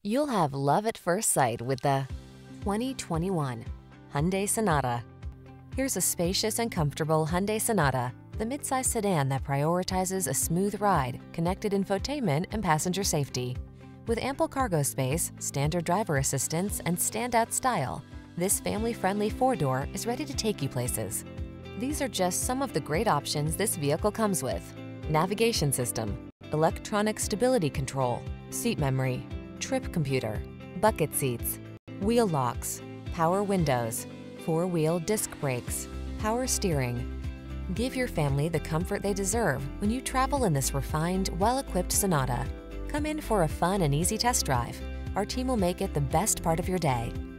You'll have love at first sight with the 2021 Hyundai Sonata. Here's a spacious and comfortable Hyundai Sonata, the midsize sedan that prioritizes a smooth ride, connected infotainment, and passenger safety. With ample cargo space, standard driver assistance, and standout style, this family-friendly four-door is ready to take you places. These are just some of the great options this vehicle comes with: navigation system, electronic stability control, seat memory, trip computer, bucket seats, wheel locks, power windows, four-wheel disc brakes, power steering. Give your family the comfort they deserve when you travel in this refined, well-equipped Sonata. Come in for a fun and easy test drive. Our team will make it the best part of your day.